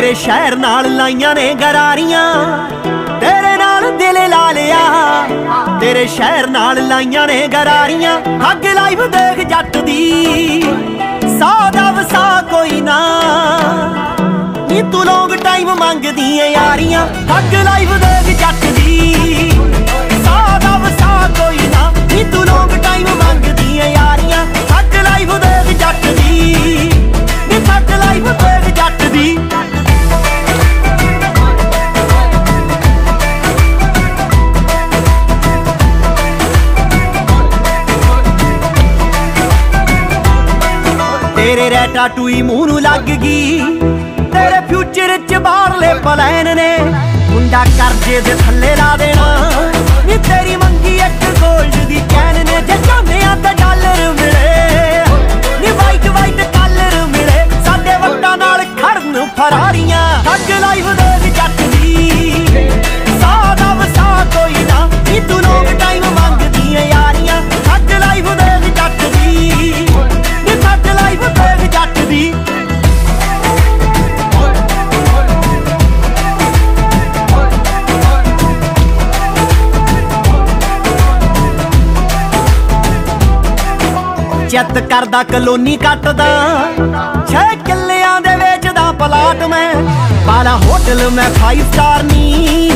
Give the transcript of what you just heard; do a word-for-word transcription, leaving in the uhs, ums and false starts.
तेरे शहर नाल लाइयां ने गरारियां, तेरे नाल दिल ला लिया। तेरे शहर नाल लाइयां ने गरारियां, हग लाइव देख जट दी। सौ दा वसा कोई ना नी, तू लॉन्ग टाइम मंगदी है यारियां। हग लाइव देख जट दी। सौ दा वसा कोई ना नी, तू लॉन्ग टाइम मंगदी है यारियां। हग लाइव देख जट दी, नी हग लाइव देख जट दी। तेरे रैटा टूई मूंह नूं लग गई, तेरे फ्यूचर च बाहरले प्लैन ने। मुंडा करजे दे थल्ले ला देना नी, तेरी मंगी एक गोल्ड दी कैन ने। जे चाहने आ तां डॉलर मिले नी, वाइट वाइट कलर मिले। साडे वट्टां नाल खड़न फरारियां, हग लाइव देख जट दी। सौ दा वसा कोई ना नी, तू लॉन्ग टाइम मंगदी है यारियां। हग लाइव देख जट दी, नी हग लाइव देख जट दी। चेत करदा कलोनी कटदा, छे किल्लियां दे वेचदा प्लाट मैं। बाला होटल मैं फाइव स्टार नी,